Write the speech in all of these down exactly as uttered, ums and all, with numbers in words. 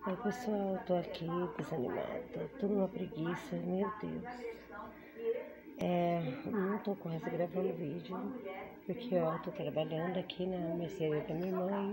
Oi pessoal, tô aqui desanimada, tô numa preguiça, meu Deus. É, não tô quase gravando vídeo, porque ó, eu tô trabalhando aqui na mercearia da minha mãe.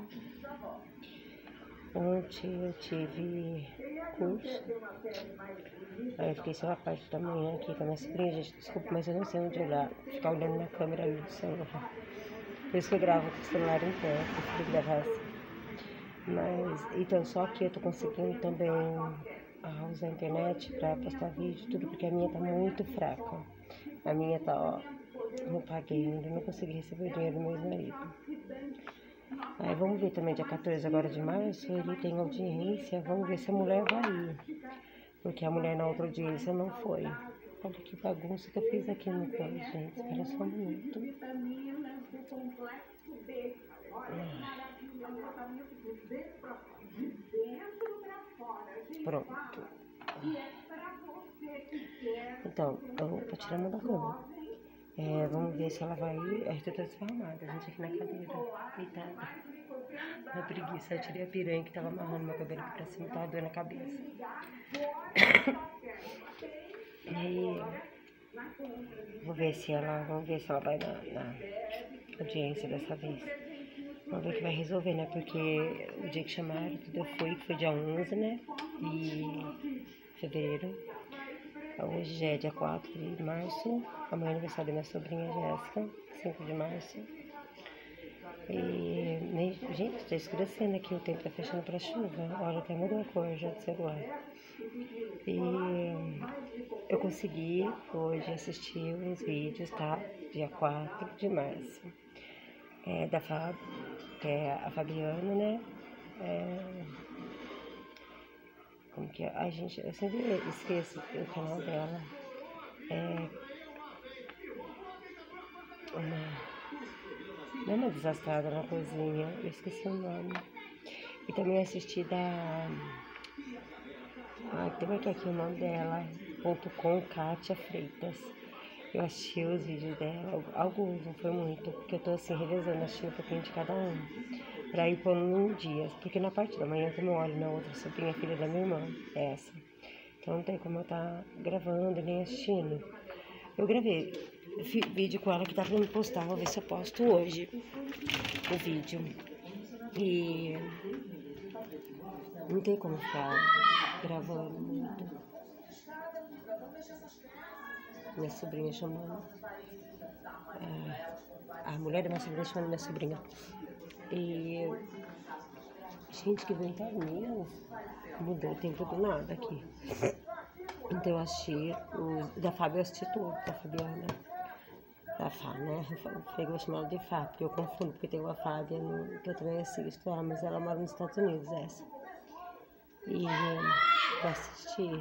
Ontem eu tive curso, aí eu fiquei só a parte da manhã aqui com a minha sobrinha, gente, desculpa, mas eu não sei onde olhar, ficar olhando na câmera ali do celular. Por isso que eu gravo com o celular em pé, eu prefiro gravar assim. Mas, então, só que eu tô conseguindo também ah, usar a internet pra postar vídeo, tudo, porque a minha tá muito fraca. A minha tá, ó, não paguei ainda, não consegui receber o dinheiro do meu ex-marido. Aí vamos ver também, dia quatorze agora de março, ele tem audiência, vamos ver se a mulher vai ir. Porque a mulher na outra audiência não foi. Olha que bagunça que eu fiz aqui no plano, gente, espera só um minuto. Pronto. Então, eu vou tirar a mão da cama. É, vamos ver se ela vai ir. Eu tô toda desarrumada, a gente aqui na cadeira, deitada. Uma preguiça, eu tirei a piranha que tava amarrando meu cabelo aqui pra cima, tava doendo a cabeça. E aí, vou ver se ela, vamos ver se ela vai na, na audiência dessa vez. Vamos ver o que vai resolver, né? Porque o dia que chamaram, tudo eu fui, que foi dia onze, né? De fevereiro. Hoje já é dia quatro de março. Amanhã é aniversário da minha sobrinha Jéssica, cinco de março. E, nem, gente, tá escurecendo aqui, o tempo tá fechando pra chuva. Olha, até mudou a cor já do celular. E eu consegui hoje assistir uns vídeos, tá? Dia quatro de março. É, da Fábio, que é a Fabiana, né? É, como que é? Ai, gente, eu sempre esqueço o canal dela. É uma, não é uma desastrada na cozinha, eu esqueci o nome. E também assisti da... Ai, tem aqui, aqui o nome dela, ponto com, Kátia Freitas. Eu assisti os vídeos dela, alguns, não foi muito, porque eu tô assim, revezando, assistindo um pouquinho de cada um, pra ir pondo num dia, porque na parte da manhã, como eu olho na outra sobrinha, filha da minha irmã, é essa, então não tem como eu estar gravando nem assistindo. Eu gravei vídeo com ela que tá pra me postar, vou ver se eu posto hoje o vídeo, e não tem como ficar gravando muito. Minha sobrinha chamando. É, a mulher da minha sobrinha chamando minha sobrinha. E... gente, que ventania. Mudou o tempo do nada aqui. Então eu assisti... O, da Fábio eu assisti tudo. Da Fabiana. Da Fá, né? Eu falei que eu chamava de Fá, porque eu confundo. Porque tem uma Fábia no, que eu também assisto. Ah, mas ela mora nos Estados Unidos, essa. E eu assisti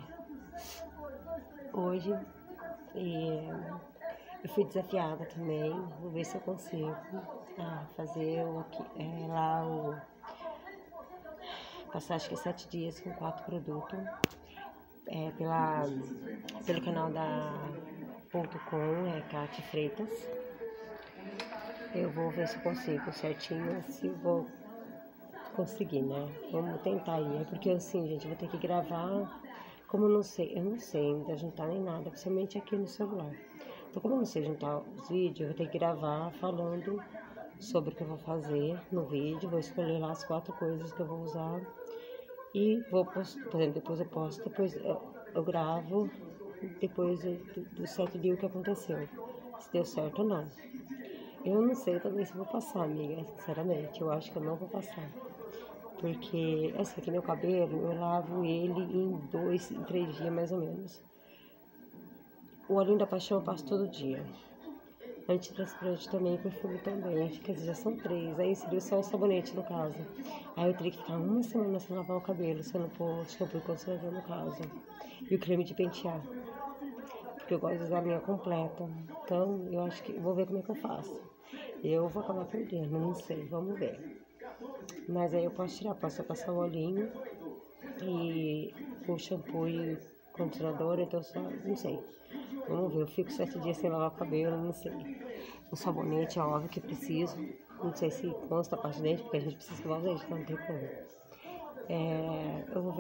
hoje. E eu fui desafiada também, vou ver se eu consigo ah, fazer o, é, lá o... passar acho que sete dias com quatro produtos é, pela, pelo canal da ponto com, é Kátia Freitas. Eu vou ver se eu consigo certinho, se vou conseguir, né? Vamos tentar aí, é porque assim, gente, eu vou ter que gravar. Como eu não sei, eu não sei ainda juntar nem nada, principalmente aqui no celular. Então, como eu não sei juntar os vídeos, eu vou ter que gravar falando sobre o que eu vou fazer no vídeo. Vou escolher lá as quatro coisas que eu vou usar. E vou postar, por exemplo, depois eu posto, depois eu, eu gravo, depois do, do sete dias o que aconteceu. Se deu certo ou não. Eu não sei também se vou passar, amiga, sinceramente. Eu acho que eu não vou passar. Porque, assim, aqui meu cabelo, eu lavo ele em dois, em três dias mais ou menos. O olhinho da paixão eu passo todo dia. Antitransplante também, perfume também. Quer dizer, já são três. Aí seria só o sabonete no caso. Aí eu teria que ficar uma semana sem lavar o cabelo, se eu não pôr shampoo e condicionador no caso. E o creme de pentear. Porque eu gosto de usar a minha completa. Então, eu acho que... vou ver como é que eu faço. Eu vou acabar perdendo, não sei, vamos ver. Mas aí eu posso tirar, posso passar o olhinho e o shampoo e condicionador, então só, não sei. Vamos ver, eu fico sete dias sem lavar o cabelo, não sei. O sabonete é óbvio que preciso, não sei se consta a parte de dentro, porque a gente precisa escovar os dentes, não tem como. É, eu vou ver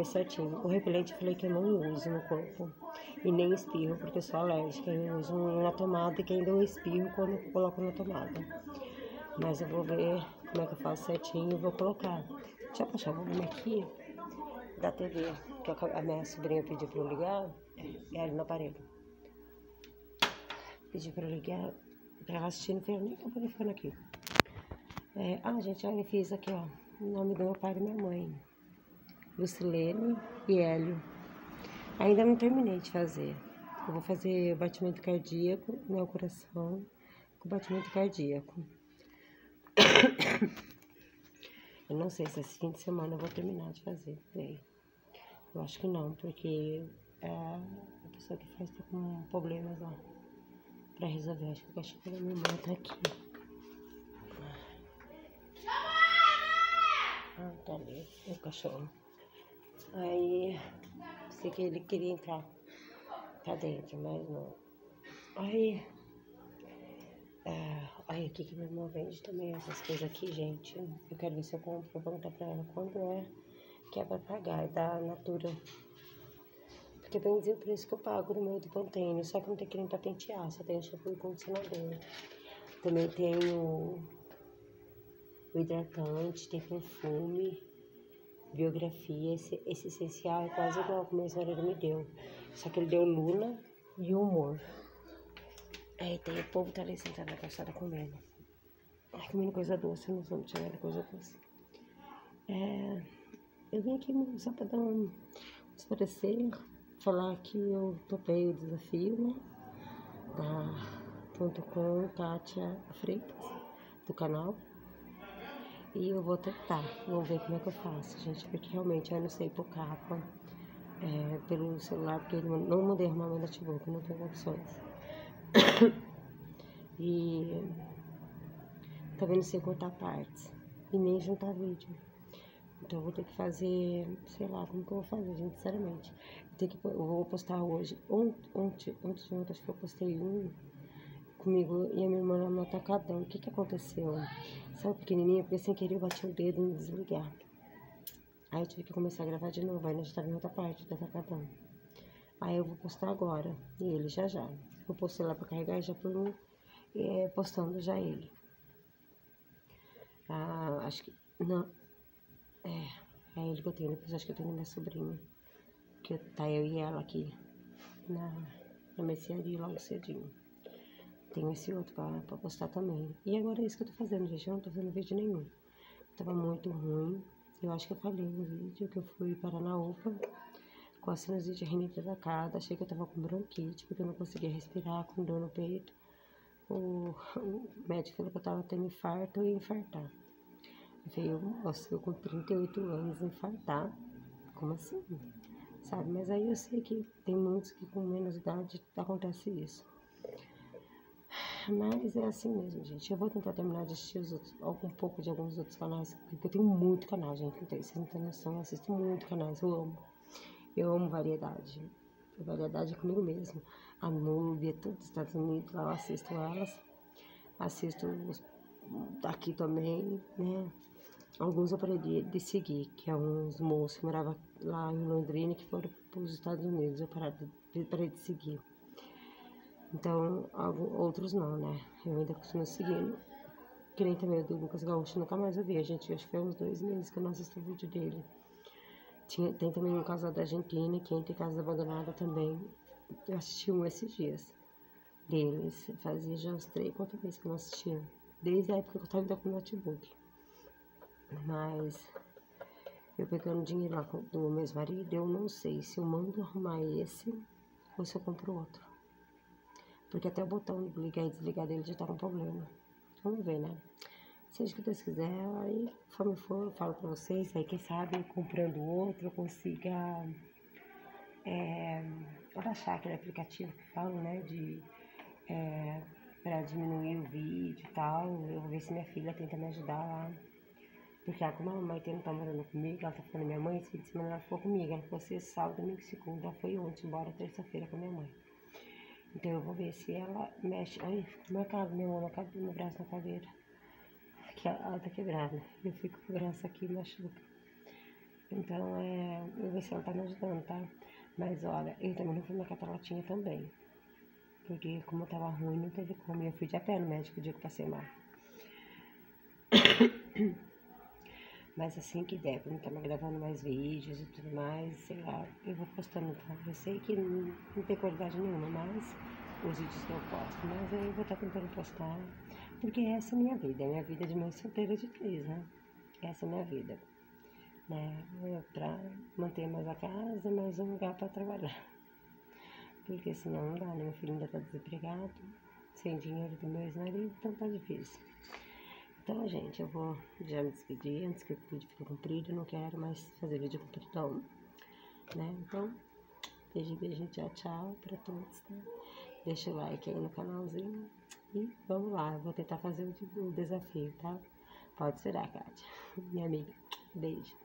ver certinho. O repelente eu falei que eu não uso no corpo. E nem espirro, porque eu sou alérgica. Eu uso na tomada e que ainda eu espirro quando eu coloco na tomada. Mas eu vou ver como é que eu faço certinho e vou colocar. Deixa eu puxar o volume aqui da T V, que a minha sobrinha pediu pra eu ligar. É ali no aparelho. Pediu pra eu ligar, pra ela assistir no filme, nem tô poder ficando aqui. É, ah, gente, eu fiz aqui, ó, o nome do meu pai e da minha mãe. Lucilene e Hélio. Ainda não terminei de fazer. Eu vou fazer o batimento cardíaco, meu coração, com batimento cardíaco. Eu não sei se esse fim de semana eu vou terminar de fazer. Bem, eu acho que não, porque é, a pessoa que faz tá com problemas lá pra resolver. Acho que o cachorro da minha irmã tá aqui. Ah, tá ali, o cachorro. Aí, sei que ele queria entrar pra dentro, mas não. Aí, é, aí aqui que meu irmão vende também essas coisas aqui, gente. Eu quero ver se eu compro, vou perguntar pra ela quando é que é pra pagar, é da Natura. Porque bem dizer o preço que eu pago no meu do Pantene, só que não tem creme pra pentear, só tem shampoo e condicionador. Também tenho o hidratante, tem perfume, biografia. Esse, esse essencial é quase igual que o meu ex-marido me deu. Só que ele deu Luna e humor. Aí tem o povo tá ali sentado na calçada comendo. Ai, comendo coisa doce, eu não sou muito chegada de coisa doce. É, eu vim aqui só pra dar um parecer, falar que eu topei o desafio, né? Da ponto com Kátia Freitas, do canal. E eu vou tentar, vamos ver como é que eu faço, gente, porque realmente eu não sei por capa, é, pelo celular, porque eu não mandei arrumar meu notebook, não tenho opções. E também não sei cortar partes e nem juntar vídeo. Então eu vou ter que fazer, sei lá, como que eu vou fazer, gente, sinceramente. Eu, tenho que, eu vou postar hoje, ontem, ontem, ontem, ontem, acho que eu postei um comigo e a minha irmã no atacadão. O que que aconteceu? Sabe, pequenininha, porque sem querer eu bati o dedo em desligar. Aí eu tive que começar a gravar de novo, aí nós estávamos em outra parte do atacadão. Aí eu vou postar agora, e ele já já. Eu postei lá pra carregar e já fui é, postando já ele. Ah, acho que, não, é, é ele que eu tenho, depois acho que eu tenho minha sobrinha. Que tá eu e ela aqui na, na mercearia logo cedinho. Tenho esse outro pra, pra postar também. E agora é isso que eu tô fazendo, gente. Eu não tô fazendo vídeo nenhum. Tava muito ruim. Eu acho que eu falei no vídeo que eu fui parar na U P A com a sinusite rinite atacada. Achei que eu tava com bronquite, porque eu não conseguia respirar, com dor no peito. O, o médico falou que eu tava tendo infarto e ia infartar. Veio, nossa, eu com trinta e oito anos infartar. Como assim? Sabe? Mas aí eu sei que tem muitos que com menos idade acontece isso. Mas é assim mesmo, gente. Eu vou tentar terminar de assistir os outros, um pouco de alguns outros canais, porque eu tenho muito canal, gente. Não tem, vocês não têm noção, eu assisto muito canais, eu amo. Eu amo variedade. A variedade é comigo mesmo. A Núbia, todos os Estados Unidos, lá eu assisto elas. Assisto os daqui também, né? Alguns eu parei de, de seguir, que é uns moços que moravam lá em Londrina que foram para os Estados Unidos. Eu parei de, parei de seguir. Então, alguns, outros não, né? Eu ainda continuo seguindo. Que nem também o do Lucas Gaúcho, nunca mais eu vi, gente. Acho que foi uns dois meses que eu não assisti o vídeo dele. Tinha, tem também um casal da Argentina, quem tem casa abandonada também. Eu assisti um esses dias deles. Fazia já uns três, quatro meses que eu não assistia. Desde a época que eu tava ainda com o notebook. Mas eu pegando dinheiro lá do meu ex-marido, eu não sei se eu mando arrumar esse ou se eu compro outro. Porque até o botão de ligar e desligar dele já tá com problema. Vamos ver, né? Seja o que Deus quiser, aí conforme for, eu falo pra vocês. Aí quem sabe, comprando outro, eu consiga é, baixar aquele aplicativo que falam, né? De, é, pra diminuir o vídeo e tal. Eu vou ver se minha filha tenta me ajudar lá. Porque ela, como a mamãe não tá morando comigo, ela tá ficando com minha mãe, esse fim de semana ela ficou comigo. Ela ficou sexta, sábado, domingo, segunda. Ela foi ontem, embora terça-feira com a minha mãe. Então eu vou ver se ela mexe. Ai, ficou marcado, minha mão, marcado meu braço na cadeira. Aqui ela tá quebrada. Eu fico com o braço aqui, machuca. Então, é, eu vou ver se ela tá me ajudando, tá? Mas, olha, eu também não fui marcar a latinha também. Porque, como eu tava ruim, não teve como. Eu fui de a pé no médico o dia que eu passei mal. Mas assim que der, pra não estar gravando mais vídeos e tudo mais, sei lá, eu vou postando, tá? Eu sei que não, não tem qualidade nenhuma, mas os vídeos que eu posto, mas aí eu vou estar tentando postar, porque essa é a minha vida, é a minha vida de mãe solteira de três, né? Essa é a minha vida, né? É pra manter mais a casa, mais um lugar pra trabalhar. Porque senão não dá, né? Meu filho ainda tá desempregado, sem dinheiro do meu ex-marido, então tá difícil. Então, gente, eu vou já me despedir antes que o vídeo fique comprido. Eu não quero mais fazer vídeo compridão, né? Então, beijo, beijo, tchau, tchau pra todos, tá? Deixa o like aí no canalzinho e vamos lá. Eu vou tentar fazer o desafio, tá? Pode ser, Kátia, minha amiga. Beijo.